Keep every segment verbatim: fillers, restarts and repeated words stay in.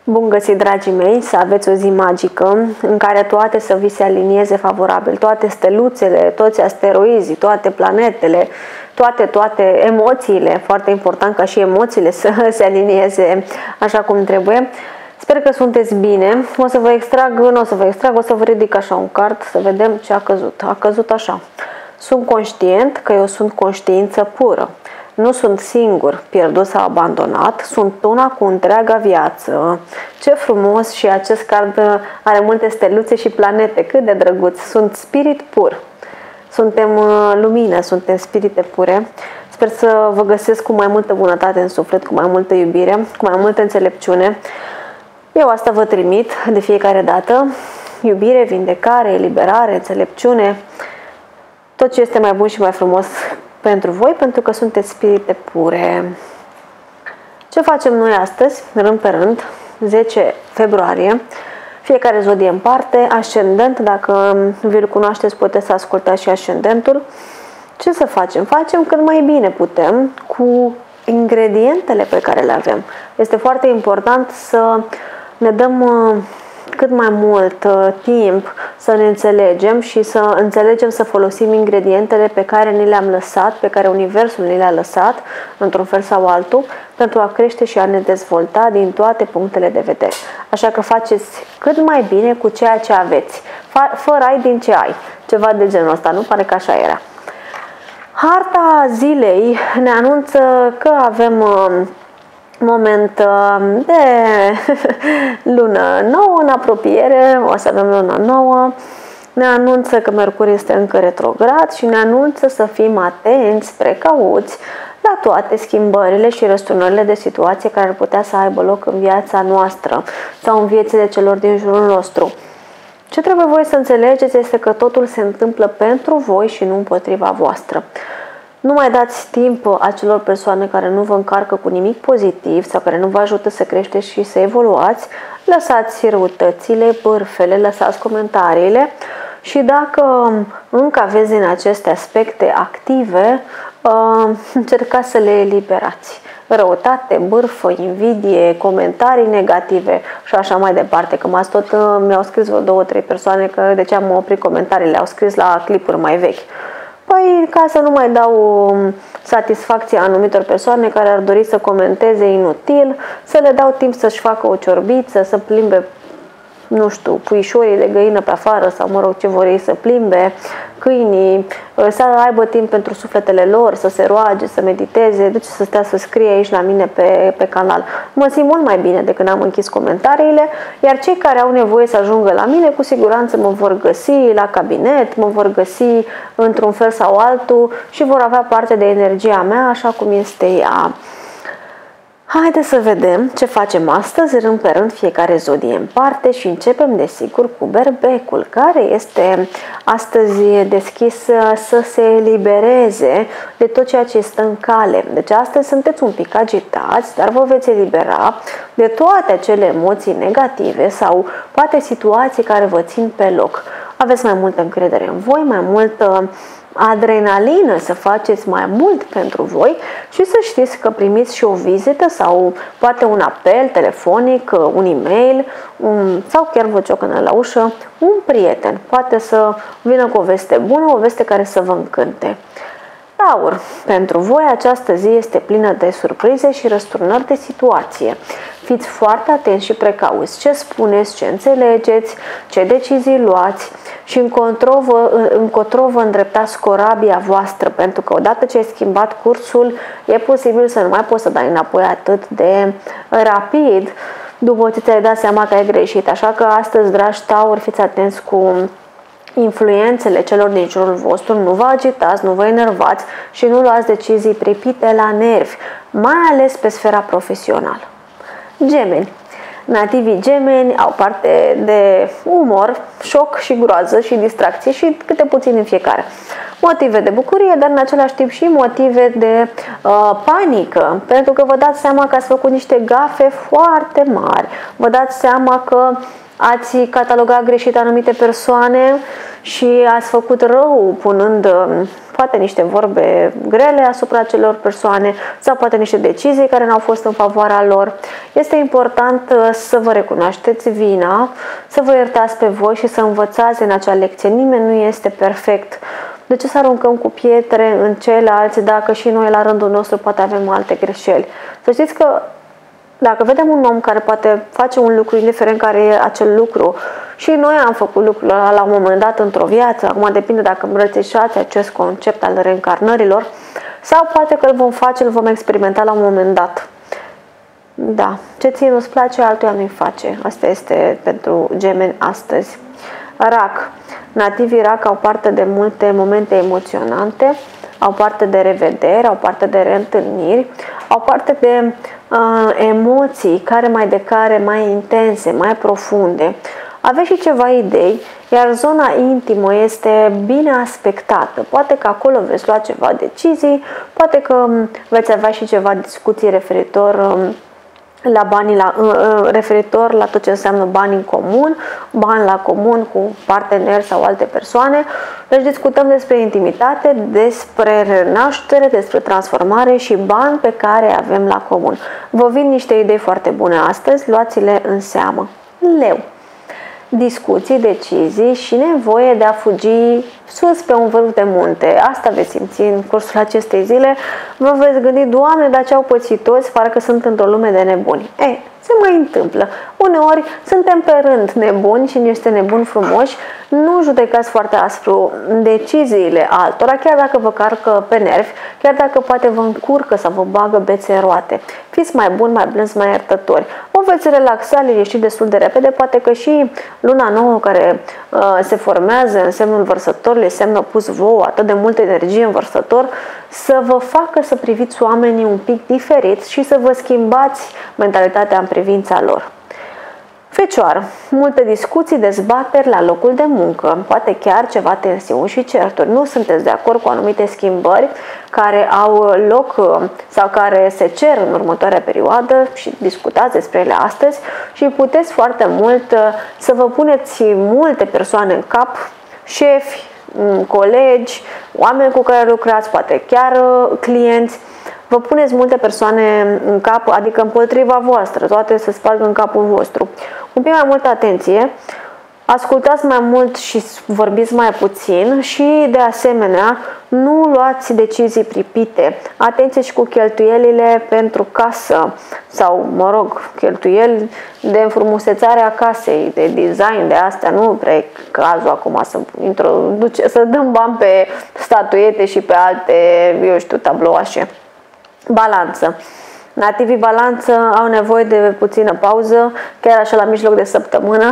Bun găsit, dragii mei, să aveți o zi magică în care toate să vi se alinieze favorabil, toate steluțele, toți asteroizii, toate planetele, toate, toate emoțiile, foarte important ca și emoțiile să se alinieze așa cum trebuie. Sper că sunteți bine. O să vă extrag, nu o să vă extrag, o să vă ridic așa un card să vedem ce a căzut. A căzut așa. Sunt conștient că eu sunt conștiință pură. Nu sunt singur, pierdut sau abandonat, sunt una cu întreaga viață. Ce frumos, și acest card are multe steluțe și planete, cât de drăguț. Sunt spirit pur. Suntem lumină, suntem spirite pure. Sper să vă găsesc cu mai multă bunătate în suflet, cu mai multă iubire, cu mai multă înțelepciune. Eu asta vă trimit de fiecare dată. Iubire, vindecare, eliberare, înțelepciune. Tot ce este mai bun și mai frumos pentru voi, pentru că sunteți spirite pure. Ce facem noi astăzi, rând pe rând, zece februarie, fiecare zodie în parte, ascendent, dacă vi-l cunoașteți puteți să ascultați și ascendentul. Ce să facem? Facem cât mai bine putem cu ingredientele pe care le avem. Este foarte important să ne dăm cât mai mult uh, timp să ne înțelegem și să înțelegem să folosim ingredientele pe care ni le-am lăsat, pe care Universul ni le-a lăsat, într-un fel sau altul, pentru a crește și a ne dezvolta din toate punctele de vedere. Așa că faceți cât mai bine cu ceea ce aveți. Fără ai din ce ai. Ceva de genul ăsta, nu? Pare că așa era. Harta zilei ne anunță că avem uh, moment de lună nouă în apropiere, o să avem luna nouă, ne anunță că Mercur este încă retrograd și ne anunță să fim atenți, precauți la toate schimbările și răsturnările de situație care ar putea să aibă loc în viața noastră sau în viețile celor din jurul nostru. Ce trebuie voi să înțelegeți este că totul se întâmplă pentru voi și nu împotriva voastră. Nu mai dați timp acelor persoane care nu vă încarcă cu nimic pozitiv sau care nu vă ajută să creșteți și să evoluați. Lăsați răutățile, bârfele, lăsați comentariile și dacă încă aveți din aceste aspecte active, încercați să le eliberați. Răutate, bârfă, invidie, comentarii negative și așa mai departe. Că m-ați tot, mi-au scris vreo două, trei persoane că de ce am oprit comentariile, au scris la clipuri mai vechi. Păi, ca să nu mai dau satisfacție anumitor persoane care ar dori să comenteze inutil, să le dau timp să-și facă o ciorbiță, să plimbe, nu știu, puișorii de găină pe afară sau, mă rog, ce vor ei să plimbe, câinii, să aibă timp pentru sufletele lor, să se roage, să mediteze, de ce să stea să scrie aici la mine pe, pe canal. Mă simt mult mai bine de când am închis comentariile, iar cei care au nevoie să ajungă la mine, cu siguranță mă vor găsi la cabinet, mă vor găsi într-un fel sau altul și vor avea parte de energia mea așa cum este ea. Haideți să vedem ce facem astăzi, rând pe rând, fiecare zodie în parte și începem, desigur, cu berbecul, care este astăzi deschis să se elibereze de tot ceea ce este în cale. Deci astăzi sunteți un pic agitați, dar vă veți elibera de toate acele emoții negative sau poate situații care vă țin pe loc. Aveți mai multă încredere în voi, mai multă adrenalină să faceți mai mult pentru voi și să știți că primiți și o vizită sau poate un apel telefonic, un e-mail un, sau chiar vă ciocănă la ușă un prieten. Poate să vină cu o veste bună, o veste care să vă încânte. Taur, pentru voi această zi este plină de surprize și răsturnări de situație. Fiți foarte atenți și precauți ce spuneți, ce înțelegeți, ce decizii luați și încotro vă, încotro vă îndreptați corabia voastră, pentru că odată ce ai schimbat cursul, e posibil să nu mai poți să dai înapoi atât de rapid după ce ți-ai dat seama că ai greșit. Așa că astăzi, dragi tauri, fiți atenți cu influențele celor din jurul vostru, nu vă agitați, nu vă enervați și nu luați decizii pripite la nervi, mai ales pe sfera profesională. Gemeni. Nativii gemeni au parte de umor, șoc și groază și distracție și câte puțin în fiecare. Motive de bucurie, dar în același timp și motive de uh, panică, pentru că vă dați seama că ați făcut niște gafe foarte mari. Vă dați seama că ați catalogat greșit anumite persoane și ați făcut rău punând poate niște vorbe grele asupra celor persoane sau poate niște decizii care n-au fost în favoarea lor. Este important să vă recunoașteți vina, să vă iertați pe voi și să învățați în acea lecție. Nimeni nu este perfect. De ce să aruncăm cu pietre în ceilalți dacă și noi la rândul nostru poate avem alte greșeli? Să știți că dacă vedem un om care poate face un lucru, indiferent care e acel lucru, și noi am făcut lucrul ăla la un moment dat într-o viață, acum depinde dacă îmbrățișați acest concept al reîncarnărilor, sau poate că îl vom face, îl vom experimenta la un moment dat. Da, ce ție nu-ți place, altuia nu-i face. Asta este pentru gemeni astăzi. Rac. Nativii rac au parte de multe momente emoționante, au parte de revederi, au parte de reîntâlniri, au parte de uh, emoții care mai de care mai intense, mai profunde. Aveți și ceva idei, iar zona intimă este bine aspectată. Poate că acolo veți lua ceva decizii, poate că veți avea și ceva discuții referitor um, la banii la, referitor la tot ce înseamnă bani în comun, bani la comun cu parteneri sau alte persoane. Deci discutăm despre intimitate, despre renaștere, despre transformare și bani pe care avem la comun. Vă vin niște idei foarte bune astăzi, luați-le în seamă. Leu. Discuții, decizii și nevoie de a fugi sus pe un vârf de munte. Asta veți simți în cursul acestei zile. Vă veți gândi, Doamne, dar ce au pățit toți, parcă sunt într-o lume de nebuni. Ei, se mai întâmplă. Uneori suntem pe rând nebuni și niște nebuni frumoși. Nu judecați foarte aspru deciziile altora, chiar dacă vă carcă pe nervi, chiar dacă poate vă încurcă sau vă bagă bețe în roate. Fiți mai buni, mai blânzi, mai iertători. O veți relaxa, liniști destul de repede, poate că și luna nouă care uh, se formează în semnul vărsătorului, semnul pus vouă, atât de multă energie în vărsător, să vă facă să priviți oamenii un pic diferiți și să vă schimbați mentalitatea în privința lor. Fecioară. Multe discuții, dezbateri la locul de muncă, poate chiar ceva tensiuni și certuri. Nu sunteți de acord cu anumite schimbări care au loc sau care se cer în următoarea perioadă și discutați despre ele astăzi și puteți foarte mult să vă puneți multe persoane în cap, șefi, colegi, oameni cu care lucrați, poate chiar clienți. Vă puneți multe persoane în cap, adică împotriva voastră, toate se sparg în capul vostru. Un pic mai multă atenție, ascultați mai mult și vorbiți mai puțin și, de asemenea, nu luați decizii pripite. Atenție și cu cheltuielile pentru casă sau, mă rog, cheltuieli de înfrumusețare a casei, de design, de astea. Nu prea e cazul acum să, introduce, să dăm bani pe statuete și pe alte, eu știu, tablouașe. Balanță. Nativii balanță au nevoie de puțină pauză, chiar așa la mijloc de săptămână.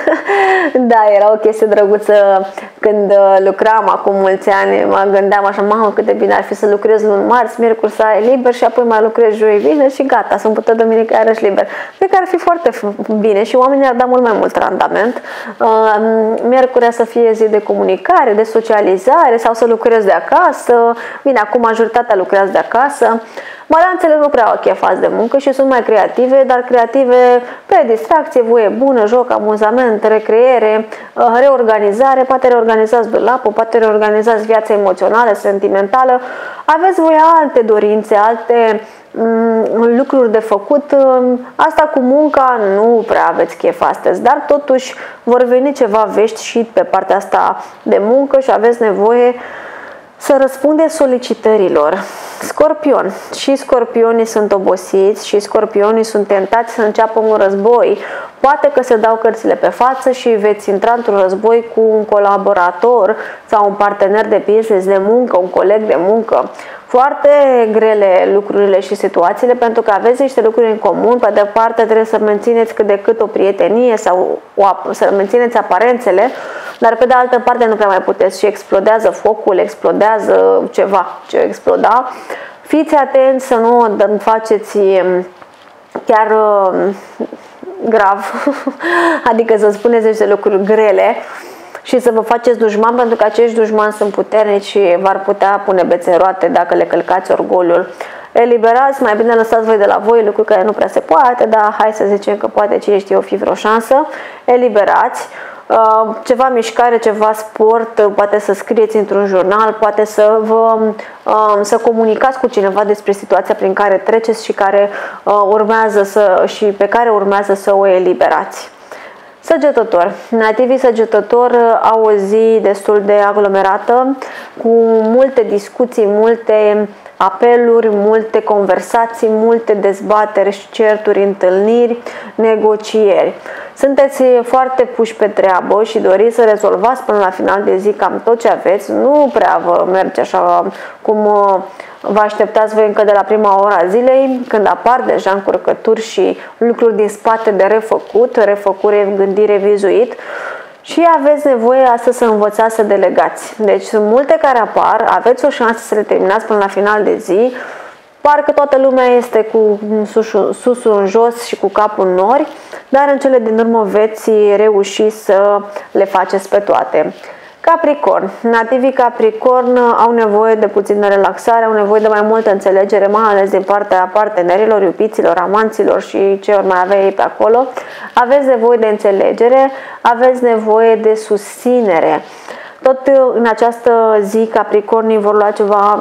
Da, era o chestie drăguță când lucram acum mulți ani, mă gândeam așa, mamă, cât de bine ar fi să lucrez luni, marți, miercuri să ai liber și apoi mai lucrez joi, vineri și gata, sâmbătă, duminică, iarăși liber. Cred că ar fi foarte bine și oamenii ar da mult mai mult randament. Miercurea să fie zi de comunicare, de socializare sau să lucrez de acasă. Bine, acum majoritatea lucrează de acasă. Balanțele nu prea au chefați de muncă și sunt mai creative, dar creative pe distracție, voie bună, joc, amuzament, recreere, reorganizare, poate reorganizați dulapul, poate reorganizați viața emoțională, sentimentală. Aveți voi alte dorințe, alte mm, lucruri de făcut. Asta cu munca nu prea aveți chef astăzi, dar totuși vor veni ceva vești și pe partea asta de muncă și aveți nevoie să răspunde solicitărilor. Scorpion. Și scorpionii sunt obosiți și scorpionii sunt tentați să înceapă un război. Poate că se dau cărțile pe față și veți intra într-un război cu un colaborator sau un partener de business, de muncă, un coleg de muncă. Foarte grele lucrurile și situațiile, pentru că aveți niște lucruri în comun. Pe de parte trebuie să mențineți cât de cât o prietenie sau o, să mențineți aparențele, dar pe de altă parte nu prea mai puteți și explodează focul, explodează ceva ce exploda. Fiți atenți să nu faceți chiar grav, adică să spuneți niște lucruri grele și să vă faceți dușman, pentru că acești dușmani sunt puternici și v-ar putea pune bețe în roate dacă le călcați orgoliul. Eliberați, mai bine lăsați voi de la voi lucruri care nu prea se poate, dar hai să zicem că poate, cine știe, o fi vreo șansă. Eliberați. ceva mișcare, ceva sport, poate să scrieți într-un jurnal, poate să vă să comunicați cu cineva despre situația prin care treceți și care urmează să și pe care urmează să o eliberați. Săgetător. Nativii săgetător au o zi destul de aglomerată, cu multe discuții, multe apeluri, multe conversații, multe dezbateri și certuri, întâlniri, negocieri. Sunteți foarte puși pe treabă și doriți să rezolvați până la final de zi cam tot ce aveți. Nu prea vă merge așa cum vă așteptați voi încă de la prima ora a zilei, când apar deja încurcături și lucruri din spate de refăcut, refăcuri, gândire, vizuit. Și aveți nevoie astăzi să învățați să delegați. Deci sunt multe care apar, aveți o șansă să le terminați până la final de zi. Parcă toată lumea este cu susul, susul în jos și cu capul în nori, dar în cele din urmă veți reuși să le faceți pe toate. Capricorn. Nativii Capricorn au nevoie de puțină relaxare, au nevoie de mai multă înțelegere, mai ales din partea partenerilor, iubiților, amanților și ce ori mai avea ei pe acolo. Aveți nevoie de înțelegere, aveți nevoie de susținere. Tot în această zi Capricornii vor lua ceva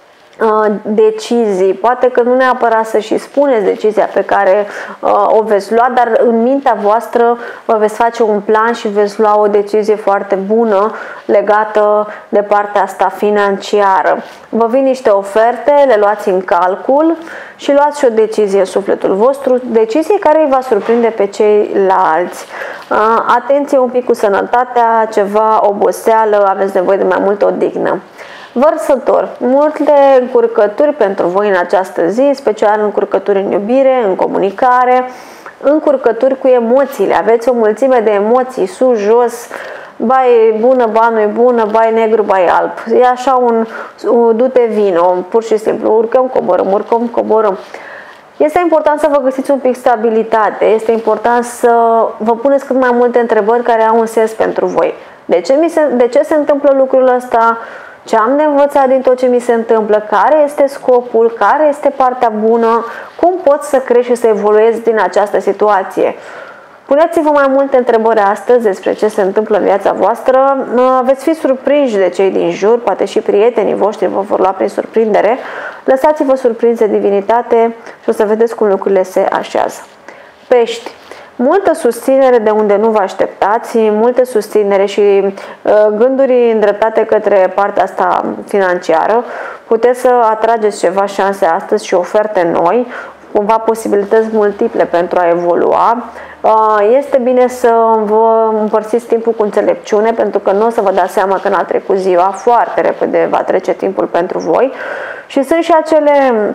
decizii, poate că nu neapărat să și spuneți decizia pe care uh, o veți lua, dar în mintea voastră vă veți face un plan și veți lua o decizie foarte bună legată de partea asta financiară. Vă vin niște oferte, le luați în calcul și luați și o decizie în sufletul vostru, decizie care îi va surprinde pe ceilalți. Uh, atenție un pic cu sănătatea, ceva oboseală, aveți nevoie de mai multă odihnă. Vărsător. Multe încurcături pentru voi în această zi, special încurcături în iubire, în comunicare, încurcături cu emoțiile. Aveți o mulțime de emoții, sus, jos, ba e bună, ba nu e bună, ba e negru, ba e alb. E așa un, un du-te vino, pur și simplu, urcăm, coborâm, urcăm, coborâm. Este important să vă găsiți un pic stabilitate, este important să vă puneți cât mai multe întrebări care au un sens pentru voi. De ce, mi se, de ce se întâmplă lucrul ăsta? Ce am de învățat din tot ce mi se întâmplă? Care este scopul? Care este partea bună? Cum pot să crești și să evoluez din această situație? Puneți-vă mai multe întrebări astăzi despre ce se întâmplă în viața voastră. Veți fi surprinși de cei din jur, poate și prietenii voștri vă vor lua prin surprindere. Lăsați-vă surprinși de divinitate și o să vedeți cum lucrurile se așează. Pești. Multă susținere de unde nu vă așteptați, multă susținere și uh, gânduri îndreptate către partea asta financiară. Puteți să atrageți ceva șanse astăzi și oferte noi, cumva posibilități multiple pentru a evolua. Uh, este bine să vă împărțiți timpul cu înțelepciune, pentru că nu o să vă dați seama când a trecut ziua, foarte repede va trece timpul pentru voi. Și sunt și acele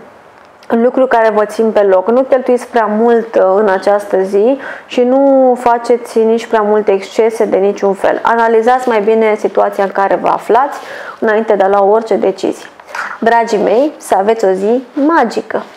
lucruri care vă țin pe loc. Nu cheltuiți prea mult în această zi și nu faceți nici prea multe excese de niciun fel. Analizați mai bine situația în care vă aflați înainte de a lua orice decizie. Dragii mei, să aveți o zi magică!